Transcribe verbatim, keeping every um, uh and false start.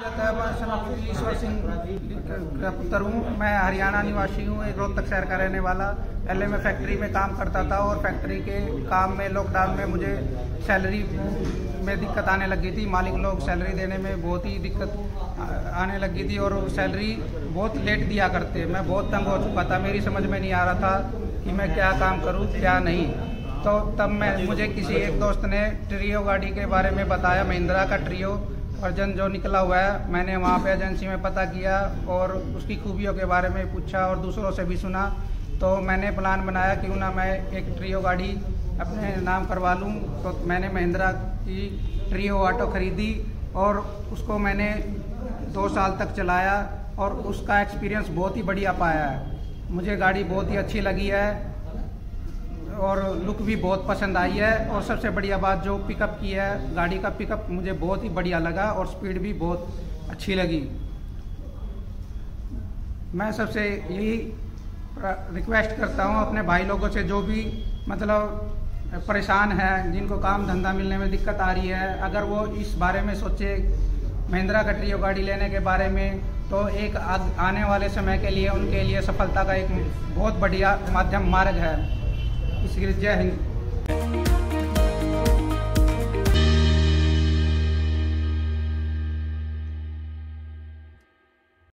ईश्वर सिंह का पुत्र हूँ। मैं हरियाणा निवासी हूँ, एक रोहतक शहर का रहने वाला। पहले मैं फैक्ट्री में काम करता था और फैक्ट्री के काम में लॉकडाउन में मुझे सैलरी में दिक्कत आने लगी थी। मालिक लोग सैलरी देने में बहुत ही दिक्कत आने लगी थी और सैलरी बहुत लेट दिया करते। मैं बहुत तंग हो चुका था, मेरी समझ में नहीं आ रहा था कि मैं क्या काम करूँ क्या नहीं। तो तब मैं मुझे किसी एक दोस्त ने ट्रियो गाड़ी के बारे में बताया, महिंद्रा का ट्रियो वर्जन जो निकला हुआ है। मैंने वहाँ पे एजेंसी में पता किया और उसकी खूबियों के बारे में पूछा और दूसरों से भी सुना। तो मैंने प्लान बनाया क्यों ना मैं एक ट्रियो गाड़ी अपने नाम करवा लूँ। तो मैंने महिंद्रा की ट्रियो ऑटो ख़रीदी और उसको मैंने दो साल तक चलाया और उसका एक्सपीरियंस बहुत ही बढ़िया पाया है। मुझे गाड़ी बहुत ही अच्छी लगी है और लुक भी बहुत पसंद आई है। और सबसे बढ़िया बात जो पिकअप की है, गाड़ी का पिकअप मुझे बहुत ही बढ़िया लगा और स्पीड भी बहुत अच्छी लगी। मैं सबसे यही रिक्वेस्ट करता हूँ अपने भाई लोगों से, जो भी मतलब परेशान है, जिनको काम धंधा मिलने में दिक्कत आ रही है, अगर वो इस बारे में सोचे महिंद्रा का ट्रियो गाड़ी लेने के बारे में, तो एक आने वाले समय के लिए उनके लिए सफलता का एक बहुत बढ़िया माध्यम मार्ग है। इसके लिए जय हिंद।